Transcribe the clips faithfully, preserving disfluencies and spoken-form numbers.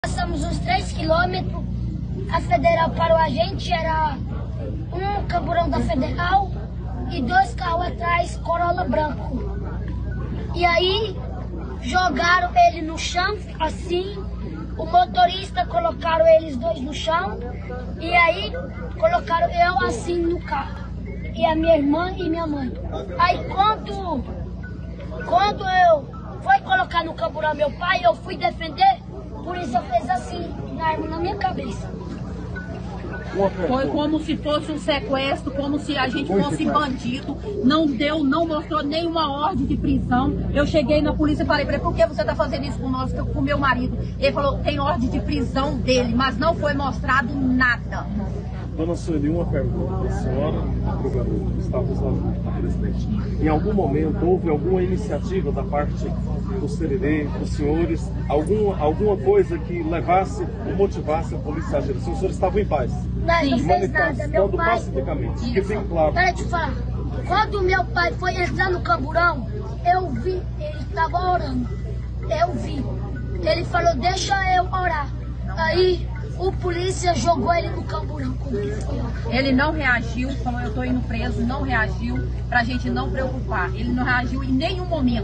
Passamos uns três quilômetros, a Federal parou a gente, era um camburão da Federal e dois carros atrás, Corolla branco. E aí jogaram ele no chão, assim, o motorista colocaram eles dois no chão e aí colocaram eu assim no carro. E a minha irmã e minha mãe. Aí quando, quando eu fui colocar no camburão meu pai, eu fui defender, por isso eu fiz assim, na arma na minha cabeça. Foi como se fosse um sequestro, como se a gente fosse bandido. Não deu, não mostrou nenhuma ordem de prisão. Eu cheguei na polícia e falei para ele, por que você está fazendo isso com nós, com o meu marido? Ele falou, tem ordem de prisão dele, mas não foi mostrado nada. Dona Sueli, uma pergunta. A senhora, a procuradora, estava usando a presidente. Em algum momento houve alguma iniciativa da parte do C R D, dos senhores, alguma, alguma coisa que levasse ou motivasse a polícia a agir? Os senhores estavam em paz? Não, não fez nada. Meu pai... pacificamente. Que fique claro. Peraí, te falar. Quando meu pai foi entrar no camburão, eu vi, ele estava orando. Eu vi. Ele falou, deixa eu orar. Aí o polícia jogou ele no camburão. Ele não reagiu, como eu estou indo preso, não reagiu, pra gente não preocupar. Ele não reagiu em nenhum momento.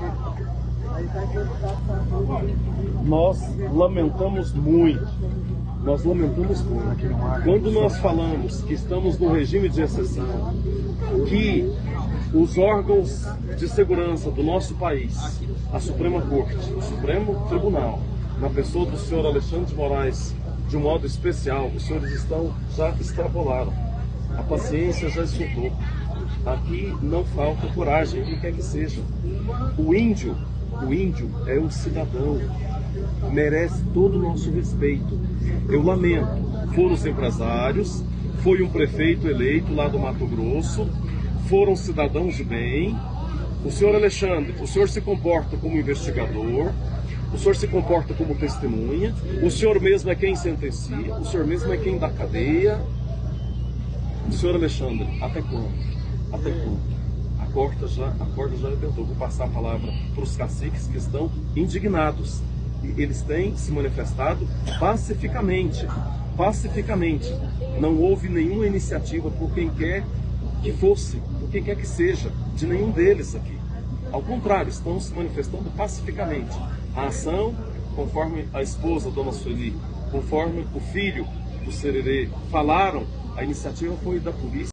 Nós lamentamos muito. Nós lamentamos muito. Quando nós falamos que estamos no regime de exceção, que os órgãos de segurança do nosso país, a Suprema Corte, o Supremo Tribunal, na pessoa do senhor Alexandre de Moraes, de um modo especial, os senhores estão, já extrapolaram. A paciência já escutou. Aqui não falta coragem, quem quer que seja. O índio, o índio é um cidadão, merece todo o nosso respeito. Eu lamento, foram os empresários, foi um prefeito eleito lá do Mato Grosso, foram cidadãos de bem. O senhor Alexandre, o senhor se comporta como investigador, o senhor se comporta como testemunha, o senhor mesmo é quem sentencia, o senhor mesmo é quem dá cadeia. O senhor Alexandre, até quando? Até quando? A corda já, a corda já arrebentou. Vou passar a palavra para os caciques que estão indignados. E eles têm se manifestado pacificamente. Pacificamente. Não houve nenhuma iniciativa por quem quer que fosse, por quem quer que seja, de nenhum deles aqui. Ao contrário, estão se manifestando pacificamente. A ação, conforme a esposa, Dona Sueli, conforme o filho do Sererê falaram, a iniciativa foi da polícia.